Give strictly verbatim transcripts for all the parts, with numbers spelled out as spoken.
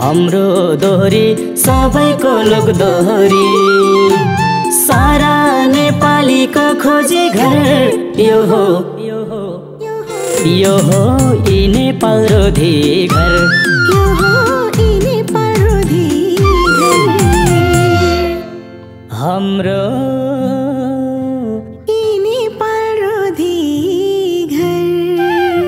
हाम्रो दोहोरी सबैको लोक दोहोरी सारा नेपालीको खोजी घर यो हो यो हो यो हो यी नेपाल रोधी घर यो हो यी नेपाल रोधी हाम्रो यी नेपाल रोधी घर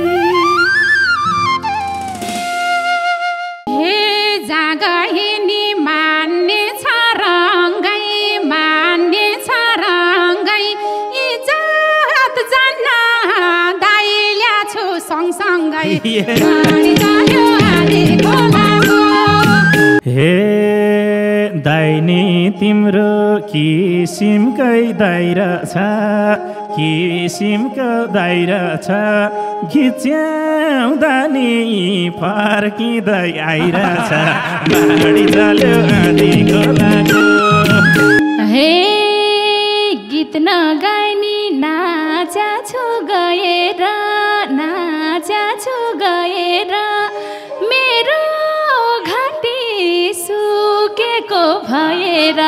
हे जागहिनी मान्ने छ रङ्गै मान्ने छ रङ्गै इज्जत जान्न दाइ ल्याछु सँगसँगै गाडी चल्यो आधी खोलाको हे दाइनी तिम्रो किसिमकै दाइरा छ किसिमको दाइरा छ घिच्याउँदा नि फर्किँदै आइरहेछ गाडी चल्यो आधी खोलाको हे गीत नगाइनी नाचा छु गएर नाचा छु गएर मेरो घाँटी सुकेको भएर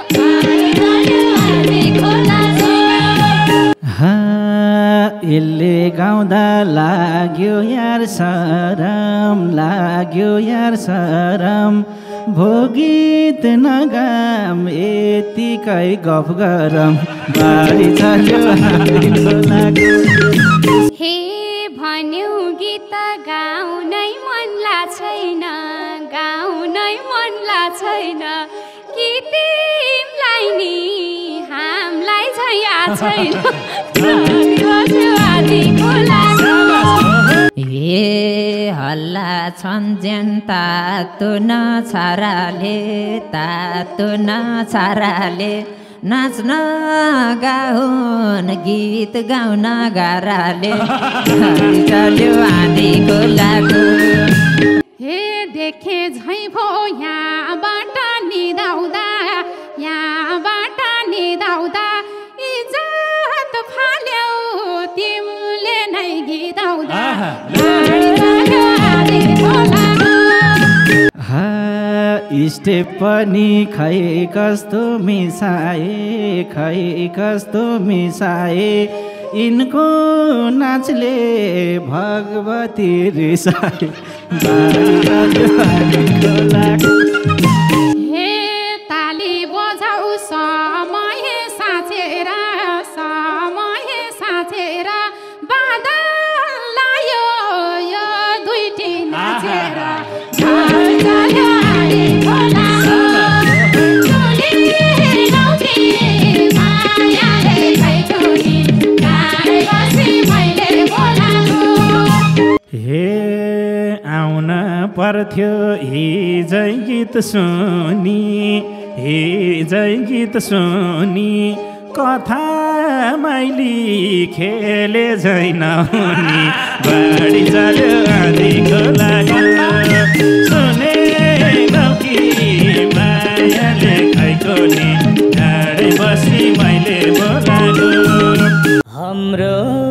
यसले गाउँदा लाग्यो यार सरम लाग्यो यार सरम भोगित नगाम यतिकै गफ गरम बारी चल्यो आधी खोलाको हे भन्यौ गीत गाउनै मनला छैन गाउनै मनला छैन कि तिमलाई नि हामीलाई झैया छैन ए हल्ला छन् ज्यान तातो नछाराले तातो नछाराले नाच्न गाउन गीत गाउन गाराले चल्यो आधी खोलाको हे देखे झै भो यहाँबाट निदाउँदा यहाँबाट निदाउँदा इज्जत फाल्यौ तिमीले नै गीताउँदा स्टेप पनि खै कस्तो मिसाए खै कस्तो मिसाए यिनको नाचले भगवती रिसाए हे ताली बजाऊ समय साँचेर समय साँचेर बादल लायो यो दुईटी नाचेर हे आउन पर्थ्यो हिजै गीत सुनी हिजै गीत सुनी कथा मैले खेले झैन हुनी बाढी चल्यो आधी खोलाको सुने कि मायाले खैको नि ढाडै बसी मैले बोलाको हाम्रो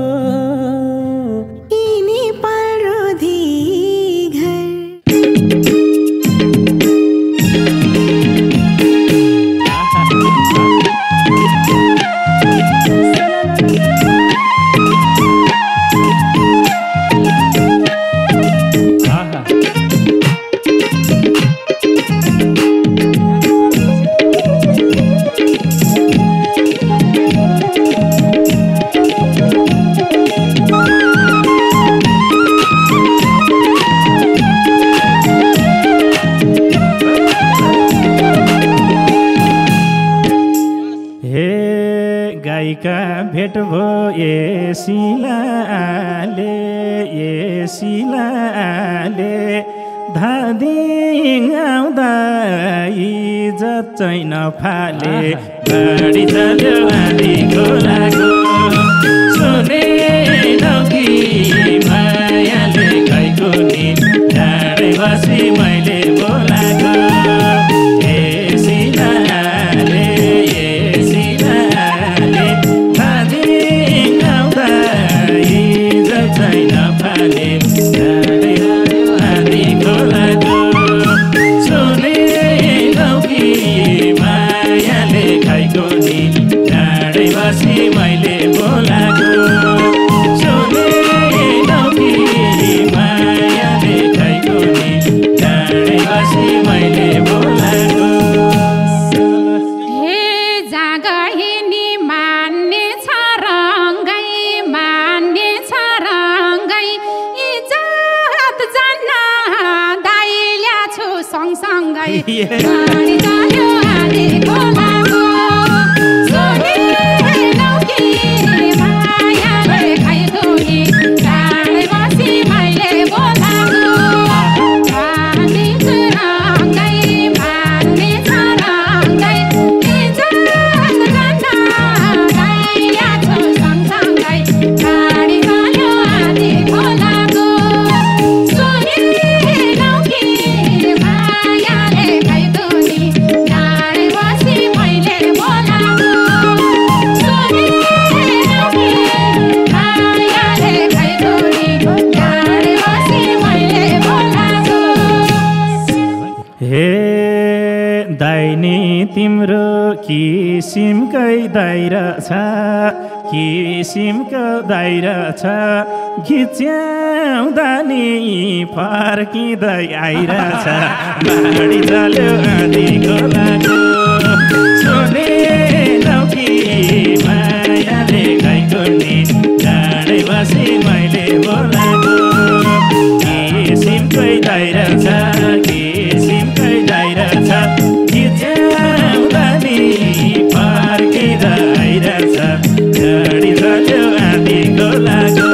भेट भो ए शिलाले ए शिलाले धादिङ आउँदा इज्जत चाहिँ नफाले बाढी चल्यो आधी खोलाको सुने कि मायाले खैको नि ढाडै बसी मैले बोलाको ए शिलाले ए शिलाले धादिङ आउँदा इज्जत चाहिँ नफाले ढाडै आधी खोलाको बसी मैले बोलाको सुनेनौ कि मायाले खैको नि डाँडै बसी मैले बोलाको हे जागहिनी मान्ने छ रङ्गै मान्ने छ रङ्गै इज्जत जान्न दाइ ल्याछु सँगसँगै गाडी चल्यो आधी खोलाको सुनेनौ कि मायाले खैको नि डाँडै बसी मैले बोलाको मान्ने छ रङ्गै मान्ने छ रङ्गै इज्जत जान्न दाइ ल्याछु सँगसँगै गाडी चल्यो आधी खोलाको सुनेनौ कि मायाले खैको नि डाँडै बसी मैले बोलाको सुनेनौ कि मायाले खैको नि डाँडै बसी मैले बोलाको हे दाइनी तिम्रो किसिमकै दाइर छ किसिमको दाइर छ घिच्याउँदा नि फर्किँदै आइरहेछ बाढी चल्यो आधी खोलाको सुनेनौ कि मायाले खैको नि डाँडै बसी मैले बोलाको किसिमकै दाइर छ किसिमकै दाइर छ घिच्याउँदा नि फर्किँदै आइरहेछ गाडी चल्यो आधी खोलाको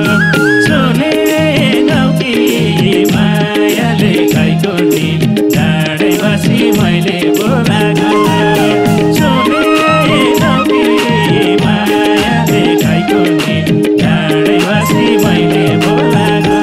सुनेनौ कि मायाले खैको नि डाँडै बसी मैले बोलाको सुनेनौ कि मायाले खैको नि डाँडै बसी मैले बोलाको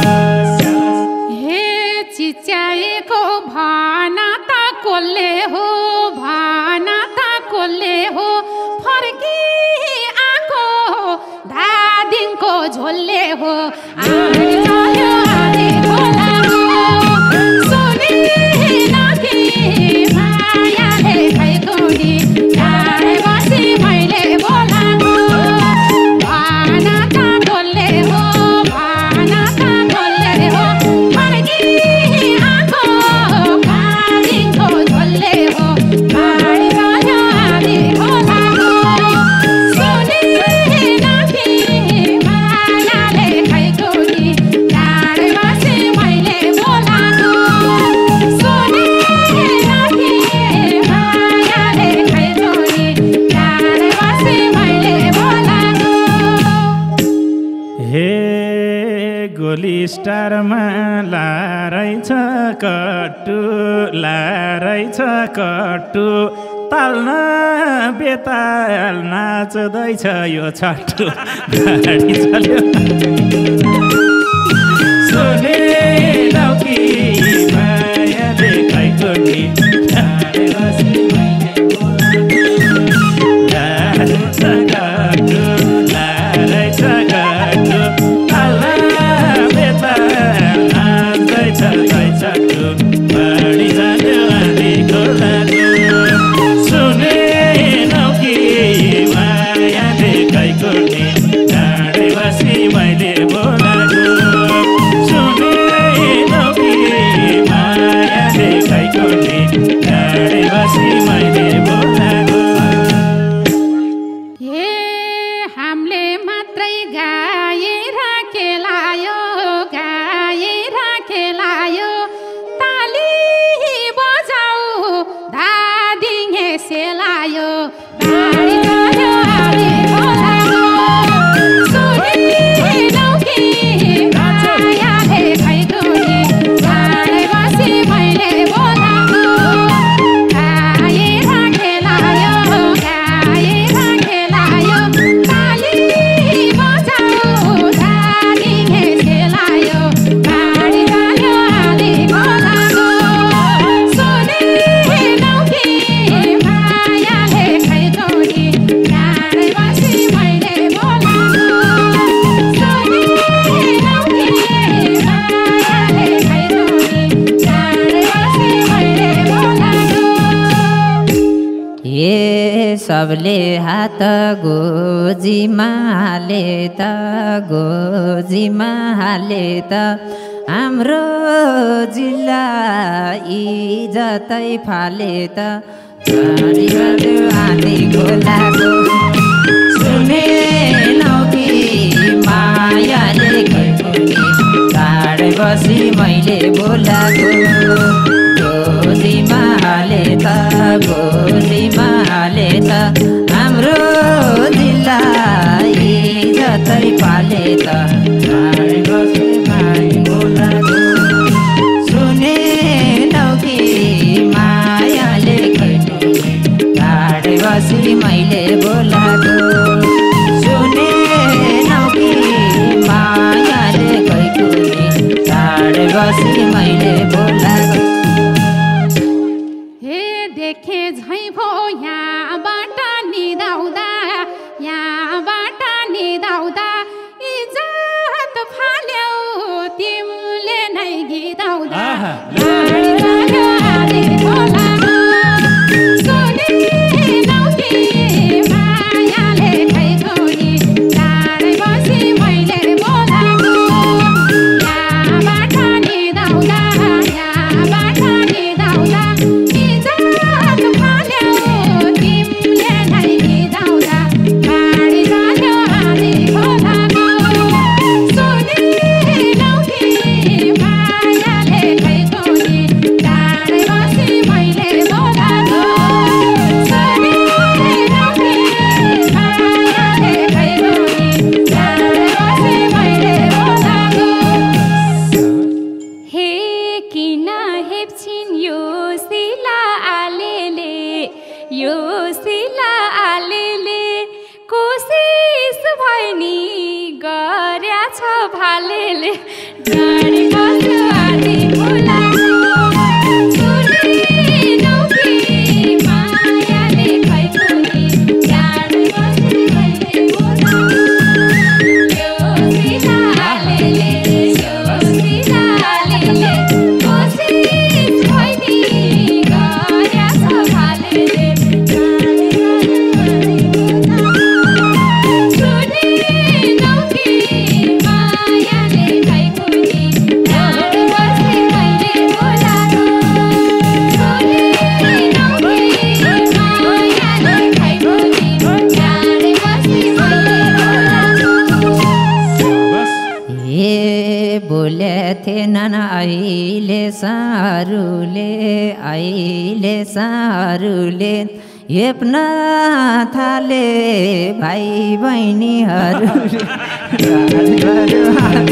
हे चिच्याएको भन त कसले हो भन त कसले हो फर्की आएको धादिङको झोलले हो आधी चल्यो आधी खोलाको सुनेनौ कि मायाले खैको नि डाँडै बसी मैले बोलाको भन त कसले हो भन त कसले हो फर्की आएको धादिङको झोलले हो गाडी चल्यो आधी खोलाको सुनेनौ कि मायाले खैको नि डाँडै बसी मैले बोलाको सुनेनौ कि मायाले खैको नि डाँडै बसी मैले बोलाको हे गोली स्टारमा लारै छ कट्टु लारै छ कट्टु ताल्न बेताल नाच्दैछ यो छट्टु गाडी चल्यो सुनेनौ कि मायाले खैको नि डाँडै बसी मैले बोलाको लारै छ कट्टु लारै छ कट्टु ताल्न बेताल नाच्दैछ छट्टु बाढी चल्यो आधी खोलाको सुनेनौ कि मायाले खैको नि डाँडै बसी मैले बोलाको सुनेनौ कि सबले हात गोजीमा हाले त गोजीमा हाले त हाम्रो जिल्ला इज्जतै फाले त आँधी खोलाको सुनेनौ कि मायाले टाढै बसी मैले बोलाको गोजीमा हाले त गोजीमा हाले त हाम्रो जिल्ला इज्जतै पाले त टाढै बसी मैले बोलाको सुनेनौ कि मायाले टाढै बसी मैले बोलाको सुनेनौ कि मायाले टाढै बसी मैले बोलाको हे देखे झै भो यहाँबाट निदाउँदा यहाँबाट निदाउँदा इज्जत फाल्यौ तिमीले नै गीताउँदा गाडी चल्यो आधी खोलाको सुनेनौ कि मायाले खै छोरी टाढै बसी मैले बोलाको यहाँबाट निदाउँदा यहाँबाट निदाउँदा इज्जत फाल्यौ तिमीले नै गीताउँदा गाडी चल्यो आधी खोलाको सुनेनौ कि मायाले खै छोरी टाढै बसी मैले बोलाको सुनेनौ कि मायाले खै छोरी टाढै बसी मैले बोलाको हे किन हेप्छिन् यो शिला आलेले यो शिला आलेले कोसिस भैनी गर्या छ भालेले गाडी बस्यो आधी खोलाको सुनेनौ कि मायाले खै छोरी टाढै बसी मैले बोलाको यो शिला आलेले यो शिला आलेले कोसिस भैनी गर्या छ भालेले गाडी सुनेनौ कि मायाले खै छोरी टाढै बसी मैले बोलाको सुनेनौ कि मायाले खै छोरी टाढै बसी मैले बोलाको ए बोले थिएनन् अहिले सारूले अहिले सारूले हेप्न थाले भाइ बहिनीहरू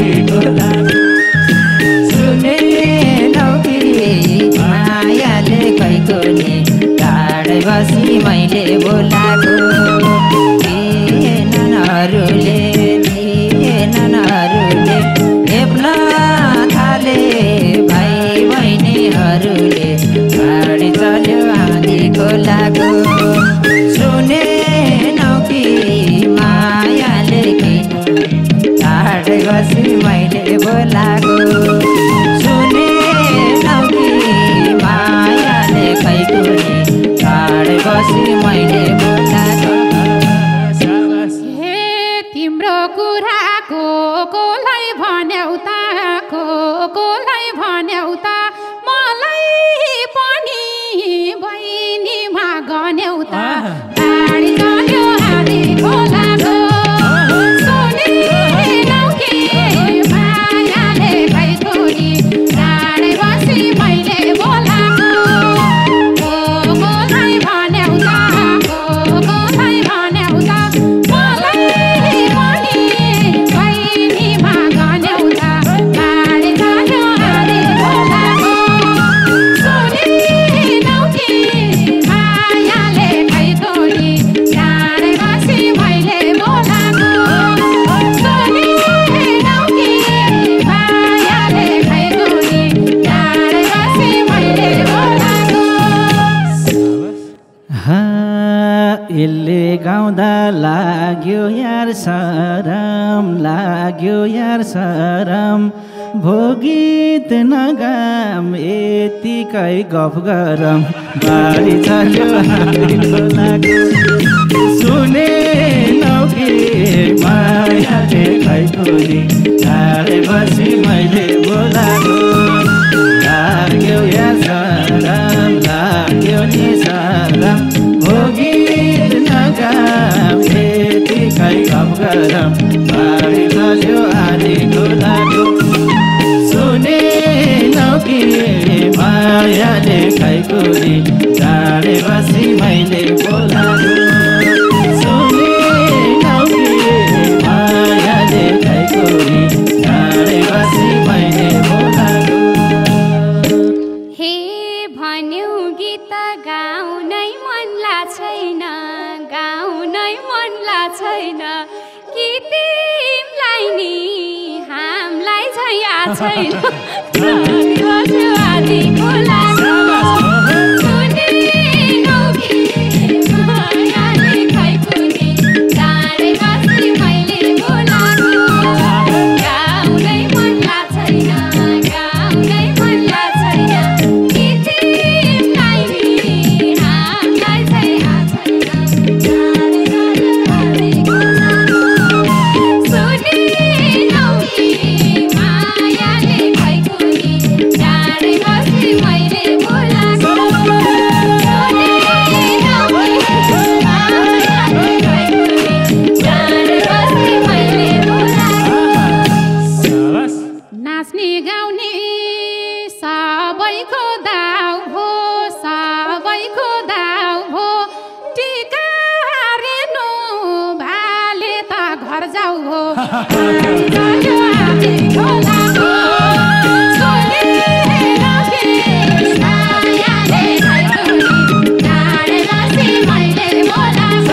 सुनेनौ कि मायाले खै कोनी टाढै बसी मैले बोलाको थिएनन्हरूले थिएनन्हरूले हेप्न थाले भाइ बहिनीहरूले गाडी चल्यो आँधी खोलाको सुनेनौ कि मायाले टाढै बसी मैले बोलाको सुनेनौ कि मायाले खै कोनी टाढै बसी मैले बोलाको हे तिम्रो कुरा को कोलाई भन्यौ त को कोलाई भन्यौ त मलाई पनि बहिनीमा गन्यौ त गाडी चल्यो आधी खोलाको सुनेनौ कि मायाले खै छोरी टाढै बसी मैले बोलाको को कोलाई भन्यौ त को कोलाई भन्यौ त मलाई पनि बहिनीमा गन्यौ त गाडी चल्यो आधी खोलाको सुनेनौ कि मायाले खै छोरी टाढै बसी मैले बोलाको सुनेनौ कि मायाले खै छोरी टाढै बसी मैले बोलाको यसले गाउँदा लाग्यो यार सरम लाग्यो यार सरम भोगित नगाम यतिकै गफ गरम बारी चल्यो हामी खोलाको सुने नौकी मायाले खैकोरी टाढे बसी मैले बोलाको लाग्यो या सराम लाग्यो नि सराम भोगित नगाम यतिकै गफ गरम बारी चल्यो हामी खोलाको सुने नौकी मायाले खैकोरी टाढे बसी मैले बोलाको सुने नौकी मायाले खैकोरी टाढे बसी मैले बोलाको हे भन्यौ गीत गाउनै मनला छैन गाउनै मनला छैन कि तिमलाई नि हामीलाई झैया छैन आदि खोलाको सुने नौकी मायाले खैकोरी टाढे बसी मैले बोलाको गाउनै मनला छैन गाउनै मनला छैन कि तिमलाई नि हामीलाई झैया छैन आदि खोलाको सुने नौकी मायाले खैकोरी टाढे बसी मैले बोलाको सुने नौकी मायाले खैकोरी टाढे बसी मैले बोलाको नाच्ने गाउने सबैको दाउ हो सबैको दाउ हो टिका रेनु भाले त घर जाऊ हो चल्यो हामी खोलाको सुने नौकी मायाले खैकोरी टाढे बसी मैले बोलाको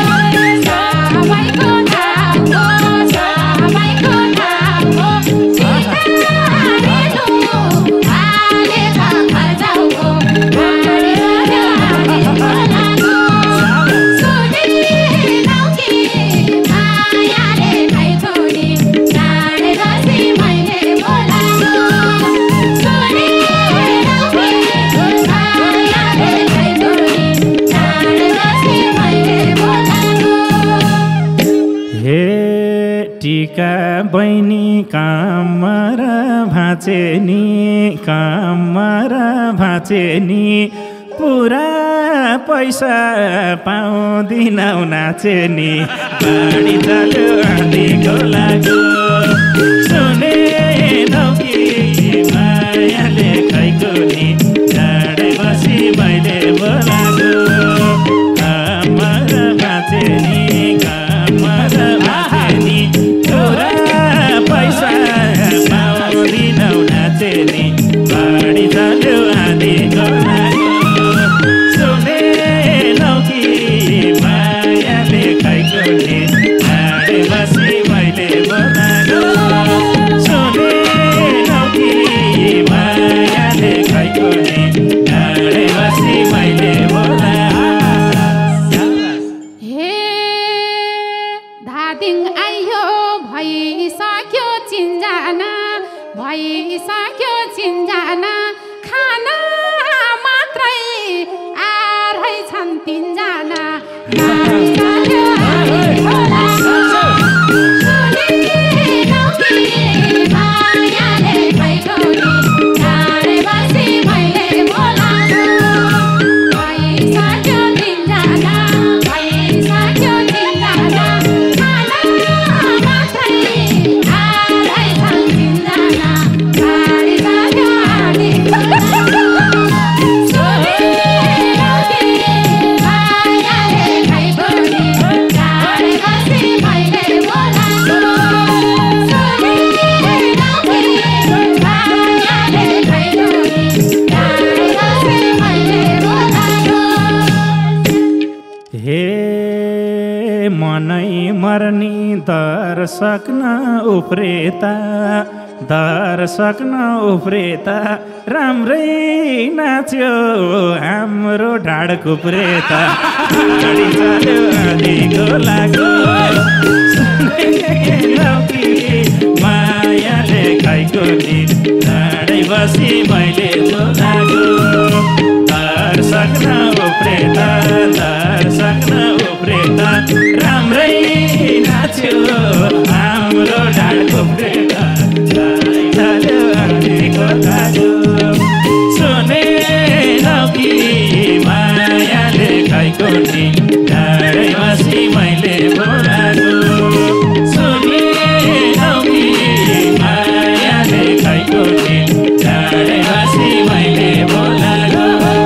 सबैको दाउ हो सबैको दाउ हो टिका रेनु भाले त घर जाऊ हो चल्यो हामी खोलाको सुने नौकी मायाले खैकोरी टाढे बसी मैले बोलाको सुने नौकी मायाले खैकोरी टाढे बसी मैले बोलाको हे टिका बहिनी कामर भाँचे नि कामर भाँचे नि पुरा पैसा पाउँदिनौ नाचे नि बाढी चल्यो आँधी खोलाको सुने नौकी मायाले खैकोरी टाढे बसी मैले बोलाको कामर भाँचे नि कामर भाँचे नि पुरा पैसा पाउँदिनौ नाचे नि बाढी चल्यो आँधी खोलाको सुने नौकी मायाले खैकोरी टाढे बसी मैले बोलाको सुने नौकी मायाले खैकोरी टाढे बसी मैले बोलाको हे धादिङ आइयो भइसक्यो चिन्जाना भइसक्यो चिन्जाना खाना मात्रै आरहेछन् तिनजना चल्यो हामी खोलाको सुने नौकी मायाले खैकोरी टाढे बसी मैले बोलाको भइसक्यो तिनजना भइसक्यो तिनजना खाना मात्रै आरहेछन् तिनजना बाढी चल्यो हामी खोलाको सुने नौकी मायाले खैकोरी टाढे बसी मैले बोलाको सुने नौकी मायाले खैकोरी टाढे बसी मैले बोलाको हे मनै मर्नी दर्शक न उफ्रेता दर्शक न उफ्रेता राम्रै नाच्यो हाम्रो ढाड कुप्रेता गाडी चल्यो आधी खोलाको मायाले खैकोरी बसी मैले बोलाको दर्शक न उफ्रेता दर्शक न उफ्रेता राम्रै नाच्यो हाम्रो ढाड उफ्रेता ढाल्यो आँधीको धागो सुने कि मायाले खाइको नि ढाडै बसी मैले बोलाको सुने कि मायाले खाइको नि ढाडै बसी मैले बोलाको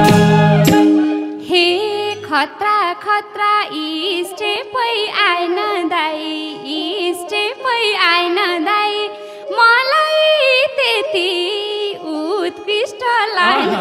हे खतरा खतरा स्टेपै आएन दाई स्टेपै आएन दाई मलाई त्यति उत्कृष्ट लाग्यो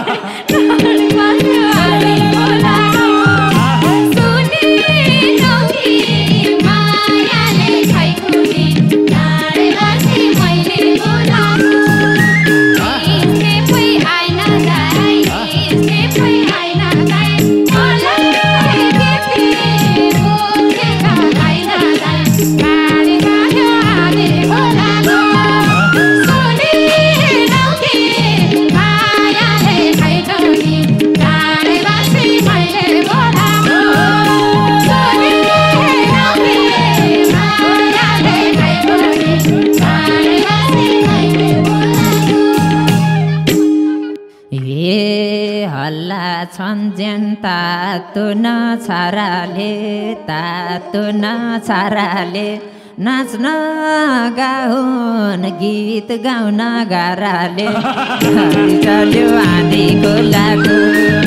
सम्झेन तातो नछाराले तातो नछाराले नाच्न गाउन गीत गाउन गाराले चल्यो आँधीको लागु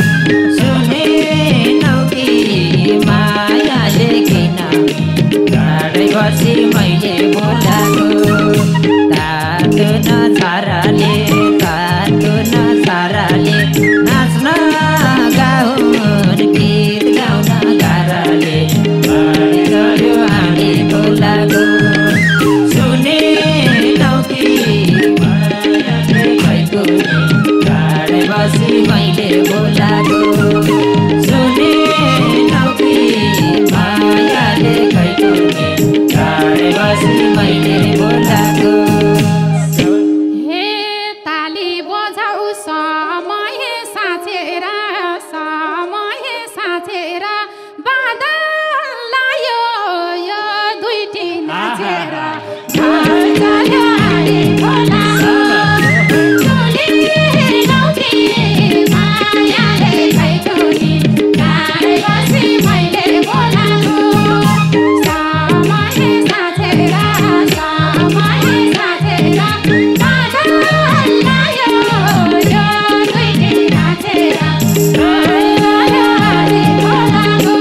सुनेनौ कि मायाले किन ढाडै बसी मैले बोलाको तातो नछाराले तातो नछाराले नाच्न गाउन गीत गाउन गाराले चल्यो आँधीको लागु सुनेनौ कि मायाले खैको ढाडै बसी मैले बोलाको सुनेनौ कि मायाले खैको ढाडै बसी मैले बोलाको हे ताली बजाऊ समय साँचेर समय साँचेर बादल लायो यो दुईटी नाचेर चल्यो आँधीको लागु सुनेनौ कि मायाले खैको नि ढाडै बसी मैले बोलाको समय साँचेर समय साँचेर बादल लायो यो दुईटी नाचेर चल्यो आँधीको लागु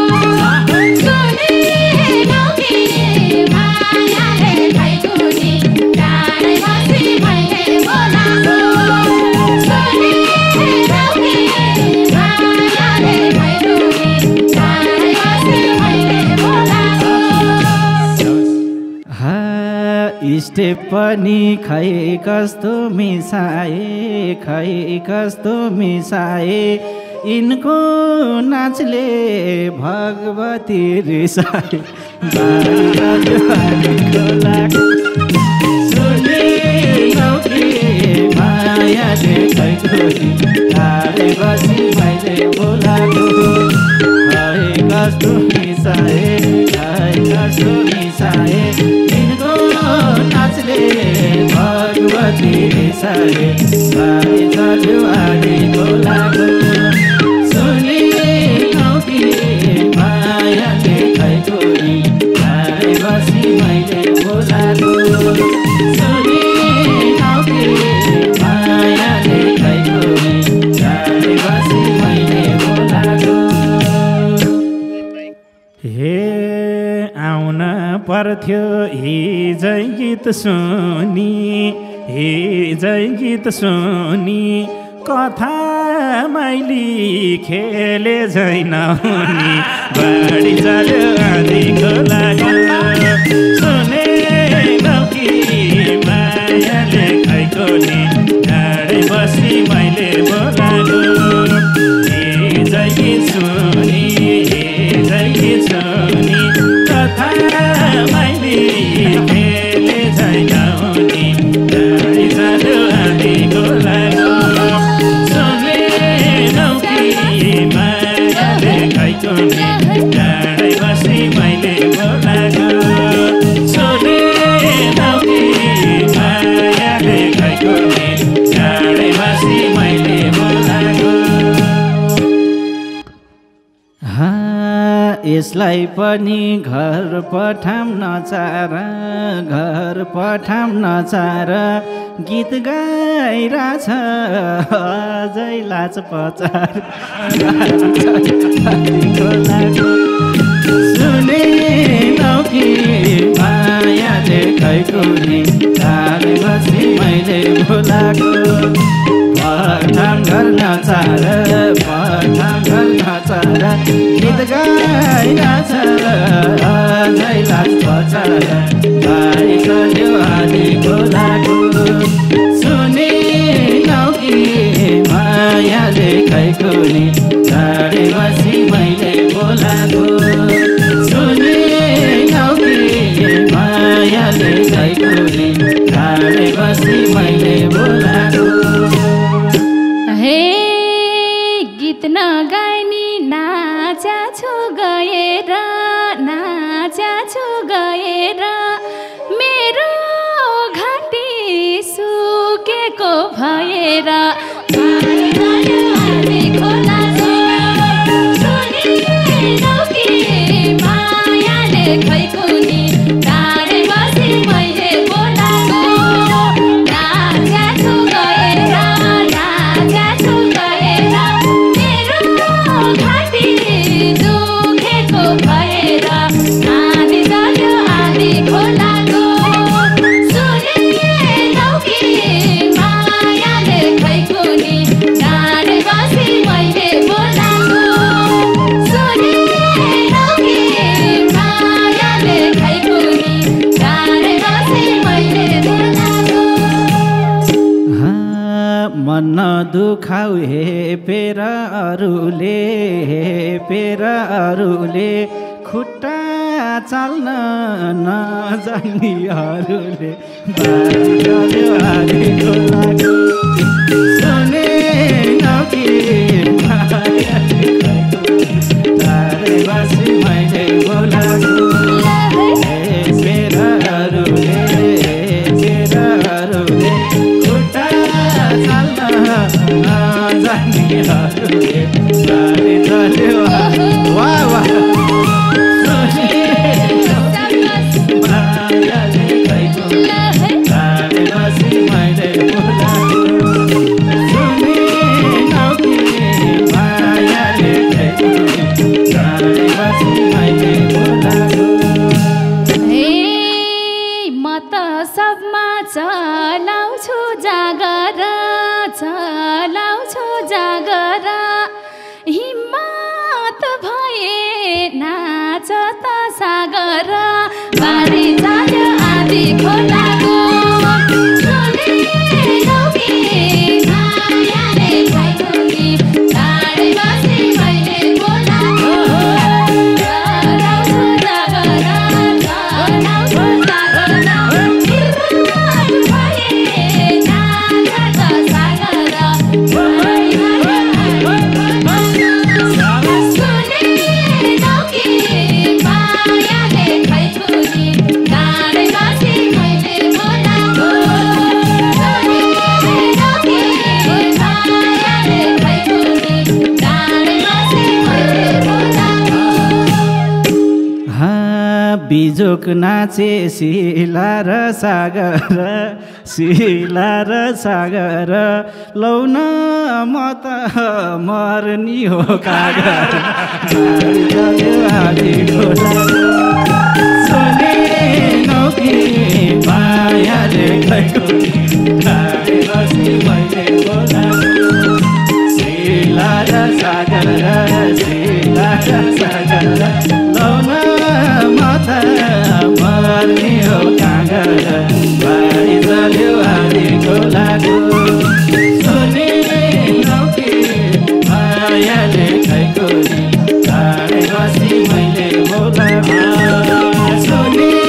सुनेनौ कि मायाले खैको नि ढाडै बसी मैले बोलाको सुनेनौ कि मायाले खैको नि ढाडै बसी मैले बोलाको हा स्टेप पनि खै कस्तो मिसाए खै कस्तो मिसाए यिनको नाचले भगवती रिसाए बारीको लागु सुनेनौ कि मायाले खैको नि ढाडै बसी मैले बोलाको खै कस्तो मिसाए खै कस्तो मिसाए यिनको नाचले भगवती रिसाए बारी चल्यो आँधीको लागु सुनेनौ कि मायाले खैको नि ढाडै बसी मैले बोलाको सुनेनौ कि मायाले खैको नि ढाडै बसी मैले बोलाको हे आउन पर्थ्यो हिजै गीत सुनी हिजै गीत सुनी कथा मैले खेले झैन हुनी बाढी चल्यो आँधीको लागु सुनेनौ कि मायाले खैको नि ढाडै बसी मैले बोलाको हिजै गीत सुनी हिजै गीत सुनी कथा मैले खेले झैन हुनी ढाडै चल्यो आँधीको लागु उसलाई पनि घर पठाम नचार घर पठाम नचार गीत गाइरहेछ अझै लाज पचार सुने नौकी मायाले खैको नि ताले बसी मैले बोलाको पठाम घर नचार पठाम घर नचार गीत गाइरहेछ अझै लाज पचार भाइ चल्यो आदि बोलाको सुने नौकी मायाले खैको नि ताले बसी मैले बोलाको सुने नौकी मायाले खैको नि ताले बसी मैले बोलाको हे गीत नगाइनी नाचा छु गएर नाचा छु गएर मेरो घाँटी सुकेको भएर खैको नि तारे बसी मैले बोलाको नाचा छु गएर नाचा छु गएर मेरो घाँटी दुखेको भएर आधी चल्यो आधी खोलाको सुने नौकी मायाले खैको नि तारे बसी मैले बोलाको सुने नौकी मायाले खैको नि तारे बसी मैले बोलाको मन दुखाउ हे पेर अरूले हे पेर अरूले खुट्टा चाल्न नजान्नेहरूले बाजी चल्यो आधीको लागि सुने नौकी मायाले खैको तारे बसी मैले बोलाको हे पेर अरूले पेर अरूले खुट्टा चाल्न नजान्नेहरूले बाजी चल्यो वाह वाह मायाले खैको तारे बसी मैले बोलाको सुने नौकी मायाले खैको तारे बसी मैले बोलाको हे म त सबमा चलाउँछु जागर चलाउँछु जागर हिम्मत भए नाच त सागर बारी चल्यो आधी खोलाको सुने नौकी मायाले खैको नि तारे बसी मैले बोलाको चलाउँछु जागर चलाउँछु जागर हिम्मत भए नाच त सागर सुने नौकी मायाले खैको नि तारे बसी मैले बोलाको सुने नौकी मायाले खैको नि तारे बसी मैले बोलाको बिजोक नाचे शिला र सागर शिला र सागर लौन म त मर्नी हो कागर सुने नौकी मायाले खैको तारे बसी मैले बोलाको शिला र सागर शिला र सागर लौन म त मर्नी हो कागर बारी चल्यो आधीको लागो सुने नौकी मायाले खैको तारे बसी मैले बोलाको सुने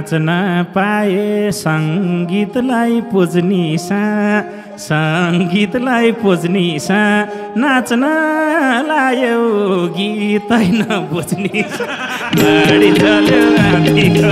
नाच्न पाए सङ्गीतलाई पुज्नी सा सङ्गीतलाई पुज्नी सा नाच्न लायो गीत नबुझ्नी सा गाडी चल्यो आँधीको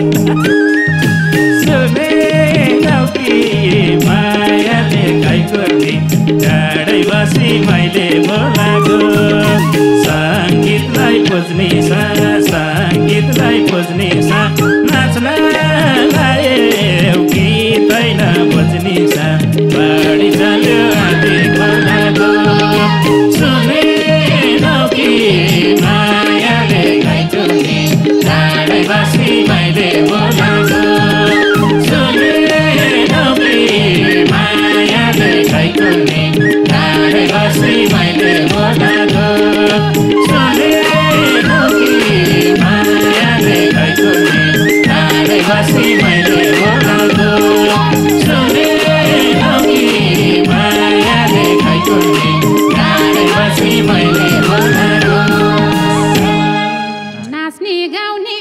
सुनेनौ कि मायाले गाईको नि टाढै बसी मैले बोलाको सङ्गीतलाई पुज्नी सा सङ्गीतलाई पुज्नी सा नाच्न लायो गीत नबुझ्नी सा गाडी चल्यो आँधी खोलाको सुनेनौ कि मायाले गाईको नि टाढै बसी मैले बोलाको सुनेनौ कि मायाले गाईको नि टाढै बसी मैले बोलाको सुनेनौ कि मायाले गाईको नि टाढै बसी मैले बोलाको सुनेनौ कि मायाले गाईको नि टाढै बसी मैले बोलाको नाच्ने गाउने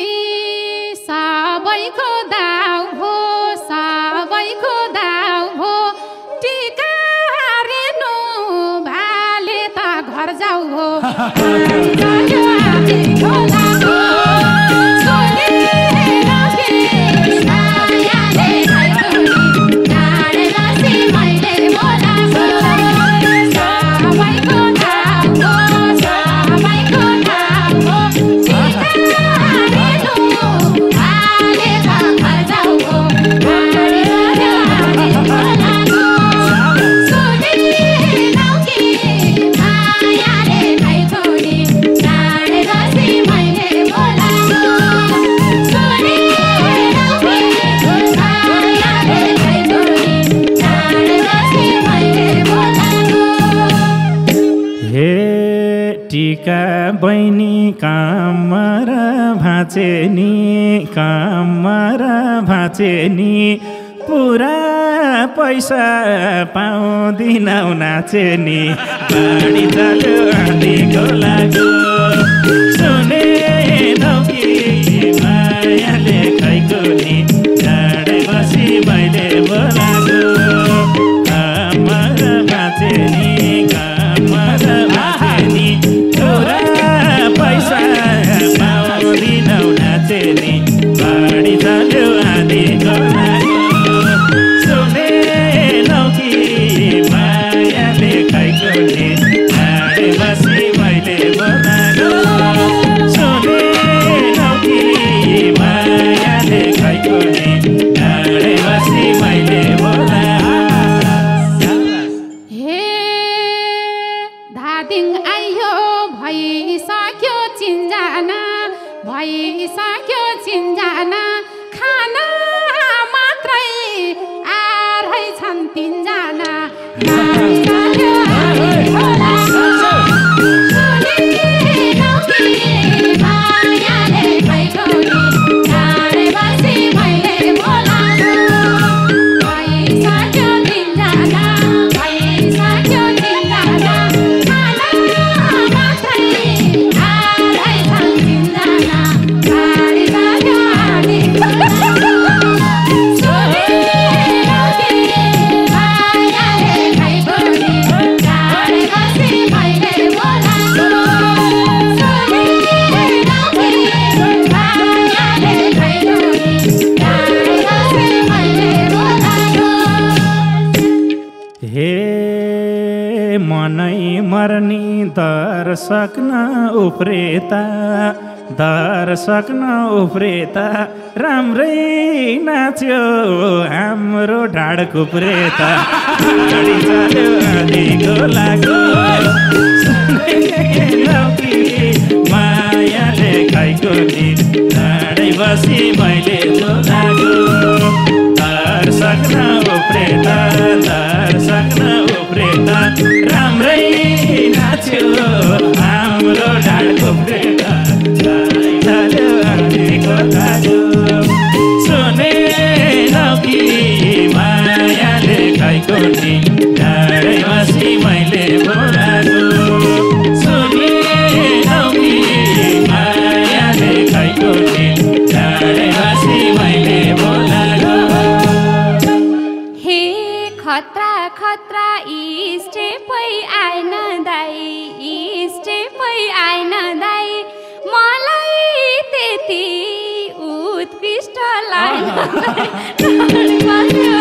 सबैको दाउ हो सबैको दाउ हो टिका रेनु भाले त घर जाऊ हो चल्यो आँधी खोलाको सुनेनौ कि मायाले गाईको नि टाढै बसी मैले बोलाको सबैको दाउ हो सबैको दाउ हो टिका रेनु भाले त घर जाऊ हो चल्यो आँधी खोलाको सुनेनौ कि मायाले गाईको नि टाढै बसी मैले बोलाको सुनेनौ कि मायाले गाईको नि टाढै बसी मैले बोलाको हे टिका बहिनी कामर भाँचे नि कामर भाँचे नि पुरा पैसा पाउँदिनौ नाचे नि गाडी चल्यो आँधी खोलाको सुनेनौ कि मायाले गाईको नि टाढै बसी मैले बोलाको कामर भाँचे नि कामर भाँचे नि पुरा पैसा पाउँदिनौ नाचे नि गाडी चल्यो आँधी खोलाको सुनेनौ कि मायाले गाईको नि टाढै बसी मैले बोलाको सुनेनौ कि मायाले गाईको नि टाढै बसी मैले बोलाको हे धादिङ आइयो भइसक्यो चिन्जाना भइसक्यो चिन्जाना खाना मात्रै आरै छन् तिनजना गाडी चल्यो आँधी खोलाको सुनेनौ कि मायाले गाईको नि टाढै बसी मैले बोलाको भइसक्यो तिनजना भइसक्यो तिनजना खाना मात्रै आरै छन् तिनजना गाडी चल्यो आँधी खोलाको सुनेनौ कि मायाले गाईको नि टाढै बसी मैले बोलाको सुनेनौ कि मायाले गाईको नि टाढै बसी मैले बोलाको हे मनै मर्नी दर्शक न उफ्रेता दर्शक न उफ्रेता राम्रै नाच्यो हाम्रो ढाड कुप्रेता गाडी चल्यो आँधी खोलाको सुनेनौ कि मायाले गाईको नि टाढै बसी मैले बोलाको दर्शक न उफ्रेता दर्शक न उफ्रेता राम्रै नाच्यो हाम्रो ढाड कुप्रेता गाडी चल्यो आँधी खोलाको सुनेनौ कि मायाले गाईको नि टाढै बसी मैले बोलाको बस्यो